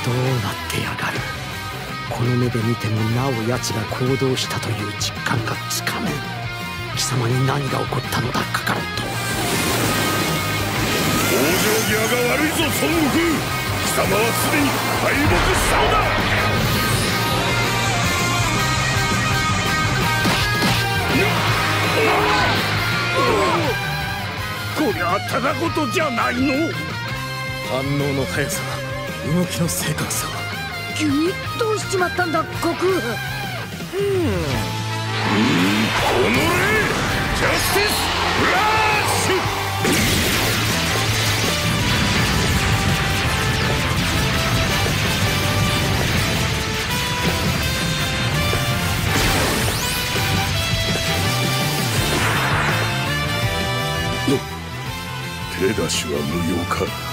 どうなってやがる。この目で見てもなお奴が行動したという実感がつかめん。貴様に何が起こったのだカカロット。 往生際が悪いぞ孫悟空。貴様はすでに敗北したのだ。こりゃただごとじゃないの。 反応の速さ、動きの正確さ。 急にどうしちまったんだ悟空。 おのれジャスティスフラッシュ。手出しは無用か。